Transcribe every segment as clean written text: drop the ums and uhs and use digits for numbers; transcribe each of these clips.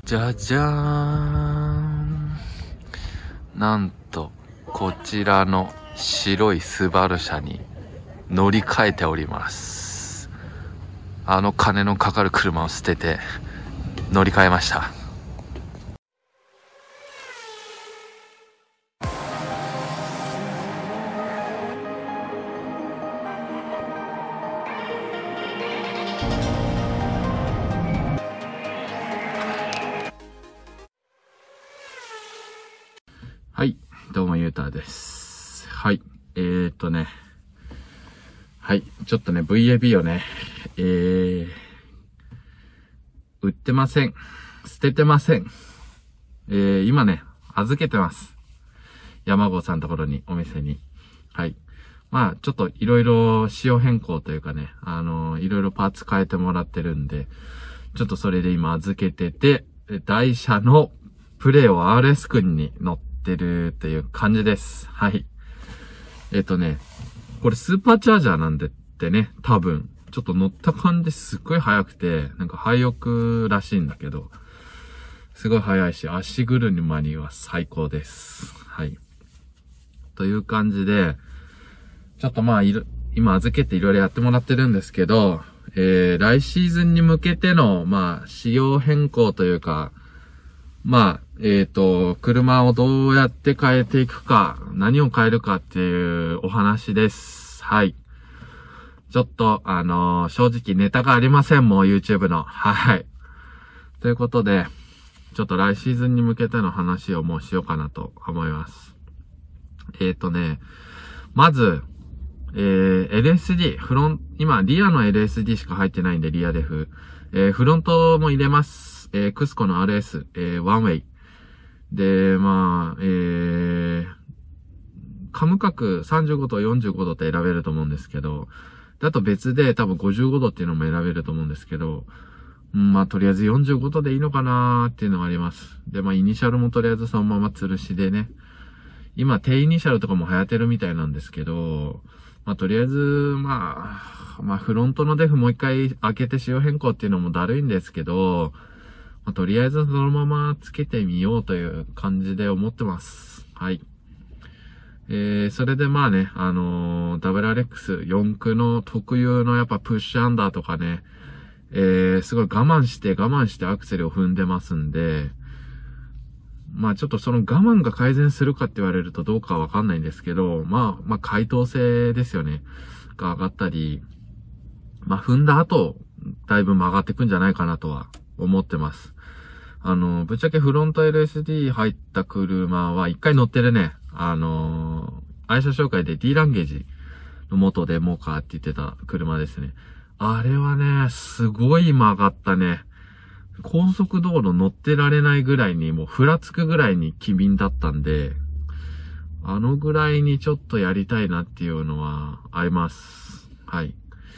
じゃじゃーん。なんと、こちらの白いスバル車に乗り換えております。金のかかる車を捨てて乗り換えました。はい。どうも、ゆうたです。はい。はい。ちょっとね、VAB をね、売ってません。捨ててません。今ね、預けてます。山郷さんのところに、お店に。はい。まあ、ちょっといろいろ仕様変更というかね、いろいろパーツ変えてもらってるんで、ちょっとそれで今預けてて、台車のプレオ RS 君に乗ってるという感じです。はい。これスーパーチャージャーなんでってね、多分、ちょっと乗った感じすっごい速くて、なんか廃屋らしいんだけど、すごい速いし、足車には最高です。はい。という感じで、ちょっとまあ、今預けていろいろやってもらってるんですけど、来シーズンに向けての、まあ、仕様変更というか、まあ、車をどうやって変えていくか、何を変えるかっていうお話です。はい。ちょっと、正直ネタがありません、もう YouTube の。はい。ということで、ちょっと来シーズンに向けての話をもうしようかなと思います。まず、LSD、今、リアの LSD しか入ってないんで、リアデフ。フロントも入れます。クスコの RS、ワンウェイ。で、まあ、カム角35度、45度って選べると思うんですけど、あと別で多分55度っていうのも選べると思うんですけど、まあとりあえず45度でいいのかなーっていうのがあります。で、まあイニシャルもとりあえずそのまま吊るしでね、今低イニシャルとかも流行ってるみたいなんですけど、まあとりあえず、まあフロントのデフもう一回開けて仕様変更っていうのもだるいんですけど、まあ、とりあえずそのままつけてみようという感じで思ってます。はい。それでまあね、WRX4 駆の特有のやっぱプッシュアンダーとかね、すごい我慢してアクセルを踏んでますんで、まあちょっとその我慢が改善するかって言われるとどうかわかんないんですけど、まあ回答性ですよね。が上がったり、まあ踏んだ後、だいぶ曲がってくんじゃないかなとは思ってます。ぶっちゃけフロント LSD 入った車は一回乗ってるね。愛車紹介で D ランゲージの元デモカーって言ってた車ですね。あれはね、すごい曲がったね。高速道路乗ってられないぐらいに、もうふらつくぐらいに機敏だったんで、あのぐらいにちょっとやりたいなっていうのはあります。はい。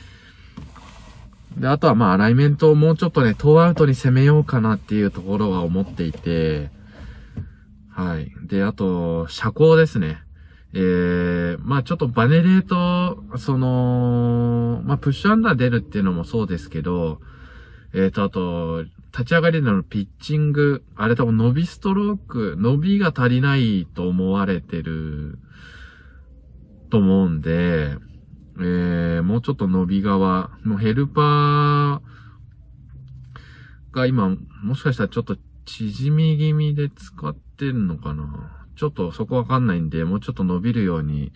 で、あとはまあアライメントをもうちょっとね、トーアウトに攻めようかなっていうところは思っていて、はい。で、あと、車高ですね。まあちょっとバネレート、まあプッシュアンダー出るっていうのもそうですけど、あと、立ち上がりのピッチング、あれ多分伸びストローク、伸びが足りないと思われてると思うんで、もうちょっと伸び側、もうヘルパーが今、もしかしたらちょっと縮み気味で使ってんのかな。ちょっとそこわかんないんで、もうちょっと伸びるように、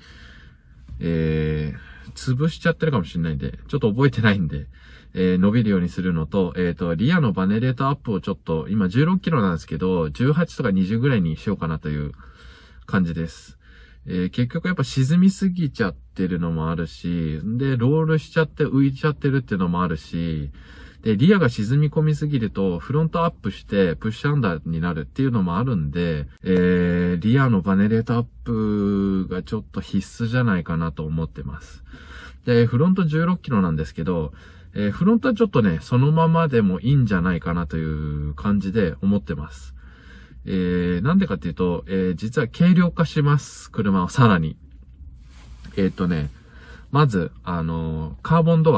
潰しちゃってるかもしれないんで、ちょっと覚えてないんで、伸びるようにするのと、リアのバネレートアップをちょっと、今16キロなんですけど、18とか20ぐらいにしようかなという感じです。結局やっぱ沈みすぎちゃってるのもあるし、で、ロールしちゃって浮いちゃってるっていうのもあるし、で、リアが沈み込みすぎると、フロントアップして、プッシュアンダーになるっていうのもあるんで、リアのバネレートアップがちょっと必須じゃないかなと思ってます。で、フロント16キロなんですけど、フロントはちょっとね、そのままでもいいんじゃないかなという感じで思ってます。なんでかっていうと、実は軽量化します、車をさらに。まず、カーボンドア。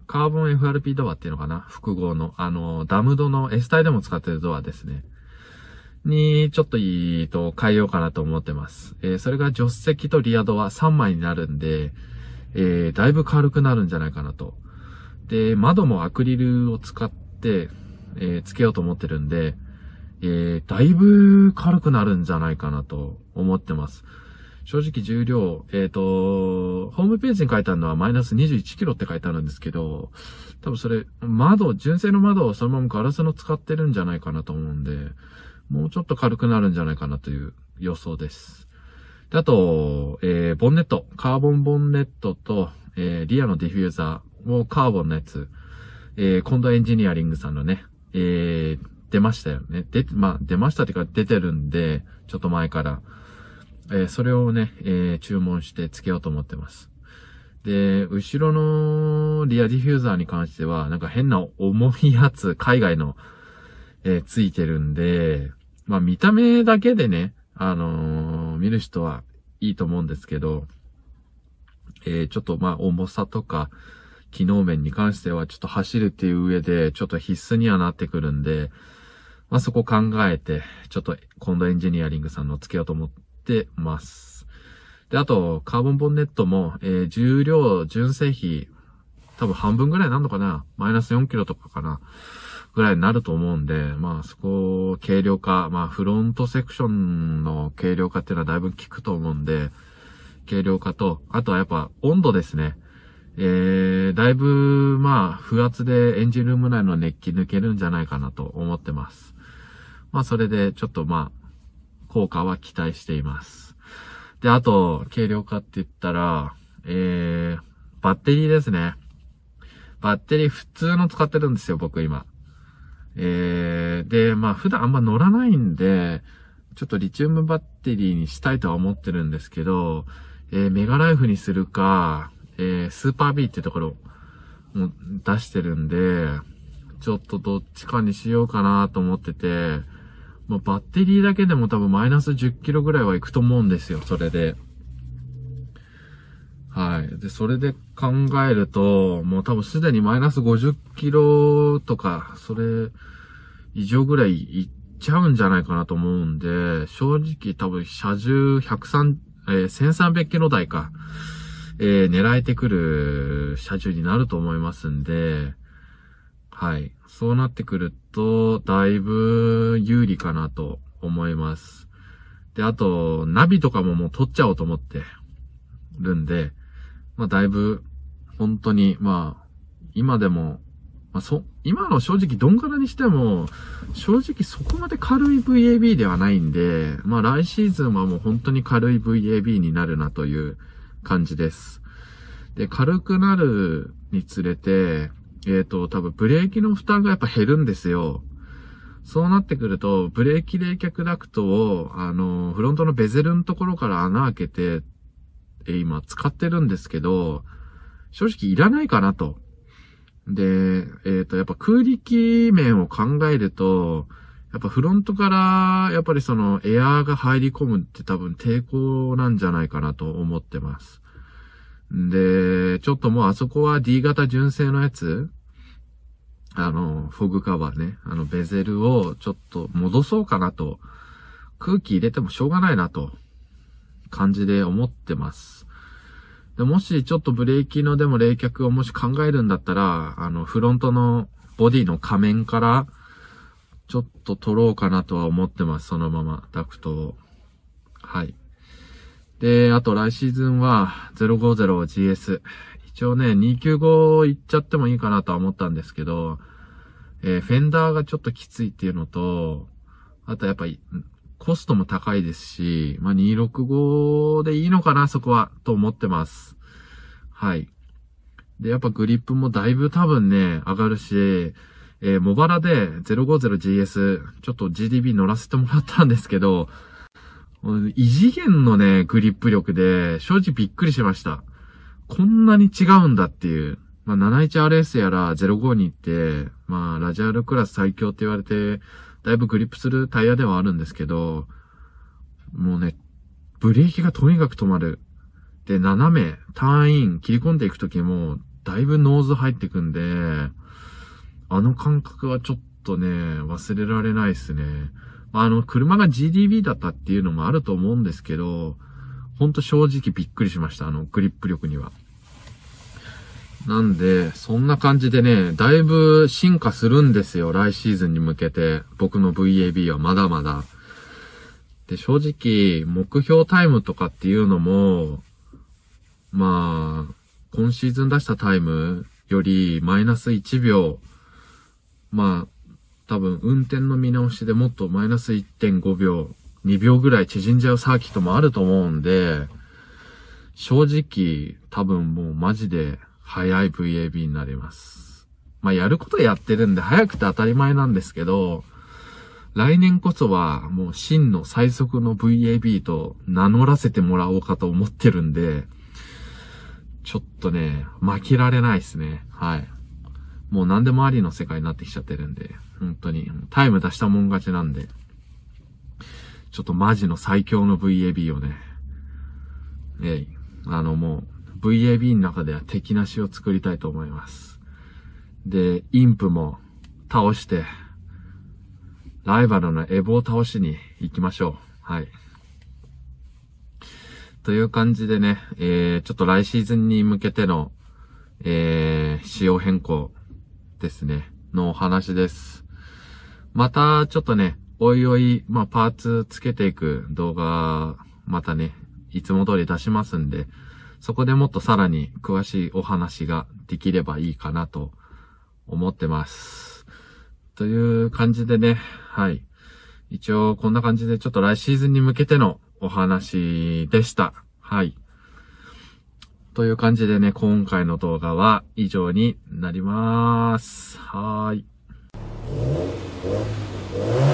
カーボン FRP ドアっていうのかな、複合の、ダムドの S タイでも使ってるドアですね。に、ちょっといいと変えようかなと思ってます。それが助手席とリアドア3枚になるんで、だいぶ軽くなるんじゃないかなと。で、窓もアクリルを使って、つけようと思ってるんで、だいぶ軽くなるんじゃないかなと思ってます。正直重量、ホームページに書いてあるのはマイナス21キロって書いてあるんですけど、多分それ、純正の窓をそのままガラスの使ってるんじゃないかなと思うんで、もうちょっと軽くなるんじゃないかなという予想です。であと、ボンネット、カーボンボンネットと、リアのディフューザーもカーボンのやつ、コンドエンジニアリングさんのね、出ましたよね。出ましたっていうか出てるんで、ちょっと前から。それをね、注文して付けようと思ってます。で、後ろのリアディフューザーに関しては、なんか変な重いやつ、海外の、付いてるんで、見た目だけでね、見る人はいいと思うんですけど、ちょっと重さとか、機能面に関してはちょっと走るっていう上で、ちょっと必須にはなってくるんで、そこ考えて、ちょっとコンドエンジニアリングさんの付けようと思ってます。で、あと、カーボンボンネットも、重量、純正比、多分半分ぐらいになるのかな？マイナス4キロとかかな？ぐらいになると思うんで、そこを軽量化、フロントセクションの軽量化っていうのはだいぶ効くと思うんで、軽量化と、あとはやっぱ温度ですね。だいぶ、不圧でエンジンルーム内の熱気抜けるんじゃないかなと思ってます。それでちょっと効果は期待しています。で、あと、軽量化って言ったら、バッテリーですね。バッテリー普通の使ってるんですよ、僕今。で、普段あんま乗らないんで、ちょっとリチウムバッテリーにしたいとは思ってるんですけど、メガライフにするか、スーパー B ってところも出してるんで、ちょっとどっちかにしようかなと思ってて、バッテリーだけでも多分マイナス10キロぐらいはいくと思うんですよ、それで。はい。で、それで考えると、もう多分すでにマイナス50キロとか、それ以上ぐらいいっちゃうんじゃないかなと思うんで、正直多分車重1300キロ台か、狙えてくる車重になると思いますんで、はい。そうなってくると、だいぶ有利かなと思います。で、あと、ナビとかももう取っちゃおうと思ってるんで、だいぶ、本当に、今でも、今の正直ドンカラにしても、正直そこまで軽い VAB ではないんで、来シーズンはもう本当に軽い VAB になるなという感じです。で、軽くなるにつれて、多分ブレーキの負担がやっぱ減るんですよ。そうなってくると、ブレーキ冷却ダクトを、フロントのベゼルのところから穴開けて、今使ってるんですけど、正直いらないかなと。で、やっぱ空力面を考えると、やっぱフロントから、やっぱりそのエアーが入り込むって多分抵抗なんじゃないかなと思ってます。で、ちょっともうあそこは D 型純正のやつ、フォグカバーね、ベゼルをちょっと戻そうかなと、空気入れてもしょうがないなと、感じで思ってます。でもしちょっとブレーキのでも冷却をもし考えるんだったら、フロントのボディの仮面から、ちょっと取ろうかなとは思ってます。そのまま、ダクトを。はい。で、あと来シーズンは 050GS。一応ね、295いっちゃってもいいかなとは思ったんですけど、フェンダーがちょっときついっていうのと、あとやっぱり、コストも高いですし、265でいいのかな、そこは、と思ってます。はい。で、やっぱグリップもだいぶ多分ね、上がるし、茂原で 050GS、ちょっと GDB 乗らせてもらったんですけど、異次元のね、グリップ力で、正直びっくりしました。こんなに違うんだっていう。71RS やら052って、ラジアルクラス最強って言われて、だいぶグリップするタイヤではあるんですけど、もうね、ブレーキがとにかく止まる。で、斜め、ターンイン、切り込んでいくときも、 だいぶノーズ入ってくんで、あの感覚はちょっとね、忘れられないですね。車が GDB だったっていうのもあると思うんですけど、ほんと正直びっくりしました。グリップ力には。なんで、そんな感じでね、だいぶ進化するんですよ。来シーズンに向けて。僕の VAB はまだまだ。で、正直、目標タイムとかっていうのも、まあ、今シーズン出したタイムよりマイナス1秒、まあ、多分運転の見直しでもっとマイナス 1.5 秒、2秒ぐらい縮んじゃうサーキットもあると思うんで、正直多分もうマジで速い VAB になります。まあやることやってるんで速くて当たり前なんですけど、来年こそはもう真の最速の VAB と名乗らせてもらおうかと思ってるんで、ちょっとね、負けられないですね。はい。もう何でもありの世界になってきちゃってるんで、本当にタイム出したもん勝ちなんで、ちょっとマジの最強の VAB をね、もう VAB の中では敵なしを作りたいと思います。で、インプも倒して、ライバルのエボを倒しに行きましょう。はい。という感じでね、ちょっと来シーズンに向けての、仕様変更ですね、のお話です。また、ちょっとね、おいおい、まあ、パーツつけていく動画、またね、いつも通り出しますんで、そこでもっとさらに詳しいお話ができればいいかなと思ってます。という感じでね、はい。一応こんな感じでちょっと来シーズンに向けてのお話でした。はい。という感じでね、今回の動画は以上になります。はーい。